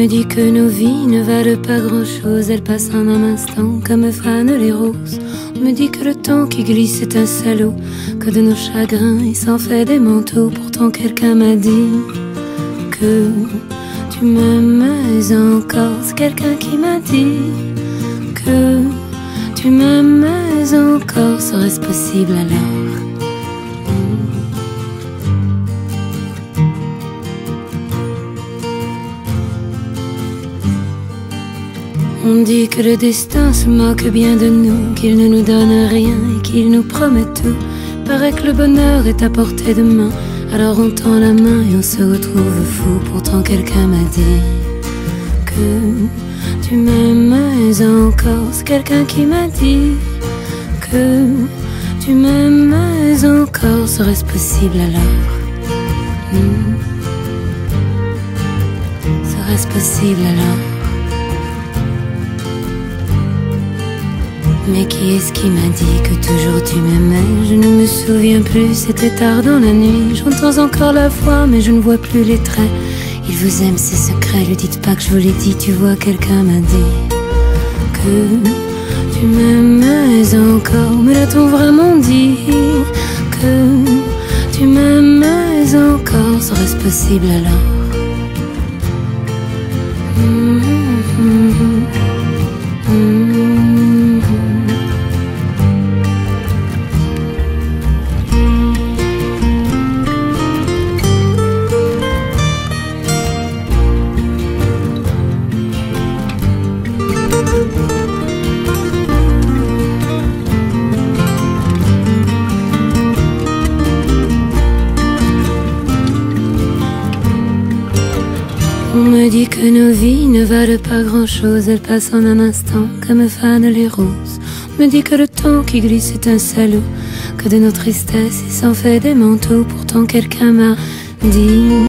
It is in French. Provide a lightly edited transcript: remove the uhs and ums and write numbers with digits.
dit que nos vies ne valent pas grand-chose, elles passent en un instant comme fanent les roses. On me dit que le temps qui glisse est un salaud, que de nos chagrins il s'en fait des manteaux. Pourtant quelqu'un m'a dit que tu m'aimes encore. C'est quelqu'un qui m'a dit que tu m'aimes encore. Serait-ce possible alors? On dit que le destin se moque bien de nous, qu'il ne nous donne rien et qu'il nous promet tout. Paraît que le bonheur est à portée de main, alors on tend la main et on se retrouve fou. Pourtant quelqu'un m'a dit que tu m'aimes encore. C'est quelqu'un qui m'a dit que tu m'aimes encore. Serait-ce possible alors? Serait-ce possible alors? Mais qui est-ce qui m'a dit que toujours tu m'aimais? Je ne me souviens plus, c'était tard dans la nuit. J'entends encore la voix, mais je ne vois plus les traits. Il vous aime, c'est secret, lui dites pas que je vous l'ai dit. Tu vois, quelqu'un m'a dit que tu m'aimais encore. Mais l'a-t-on vraiment dit que tu m'aimais encore? Serait-ce possible alors? On me dit que nos vies ne valent pas grand-chose, elles passent en un instant comme fanent les roses. On me dit que le temps qui glisse est un salaud, que de nos tristesses il s'en fait des manteaux. Pourtant quelqu'un m'a dit